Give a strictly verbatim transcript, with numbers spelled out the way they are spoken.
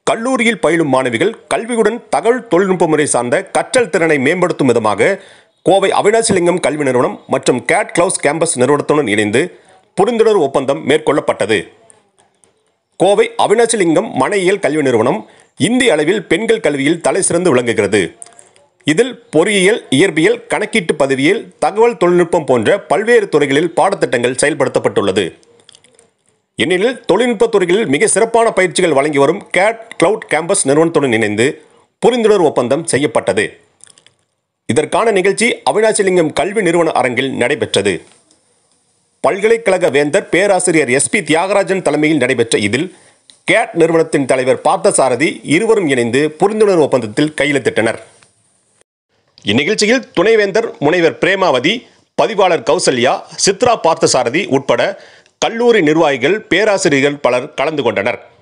கல்லூரியில் பயிலும் மாணவிகள் கல்வியுடன் தகவல் தொழில்நுட்ப முறை சார்ந்த கற்றல் திறனை மேம்படுத்தும் விதமாக கோவை அவினாசிலிங்கம் கல்வி நிறுவனம் மற்றும் கேட் கிளவுஸ் கேம்பஸ் நிறுவனத்துடன் இணைந்து புரிந்துணர்வு ஒப்பந்தம் மேற்கொள்ளப்பட்டது. கோவை அவினாசிலிங்கம் மனையியல் கல்வி நிறுவனம் இந்திய அளவில் பெண்கள் கல்வியில் தலை சிறந்து விளங்குகிறது. இதில் பொறியியல், இயற்பியல், கணக்கீட்டு பதிவியல், தகவல் தொழில்நுட்பம் போன்ற பல்வேறு துறைகளில் பாடத்திட்டங்கள் செயல்படுத்தப்பட்டுள்ளது. இந்நிலையில் தொழில்நுட்ப துறைகளில் மிக சிறப்பான பயிற்சிகள் வழங்கி வரும் கேட் கிளவுட் கேம்பஸ் நிறுவனத்துடன் இணைந்து புரிந்துணர்வு ஒப்பந்தம் செய்யப்பட்டது. இதற்கான நிகழ்ச்சி அவினாசிலிங்கம் கல்வி நிறுவன அரங்கில் நடைபெற்றது. பல்கலைக்கழக வேந்தர் பேராசிரியர் எஸ் பி தியாகராஜன் தலைமையில் நடைபெற்ற இதில் கேட் நிறுவனத்தின் தலைவர் பார்த்தசாரதி இருவரும் இணைந்து புரிந்துணர்வு ஒப்பந்தத்தில் கையெழுத்திட்டனர். இந்நிகழ்ச்சியில் துணைவேந்தர் முனைவர் பிரேமாவதி, பதிவாளர் கௌசல்யா, சித்ரா பார்த்தசாரதி உட்பட கல்லூரி நிர்வாகிகள், பேராசிரியர்கள் பலர் கலந்து கொண்டனர்.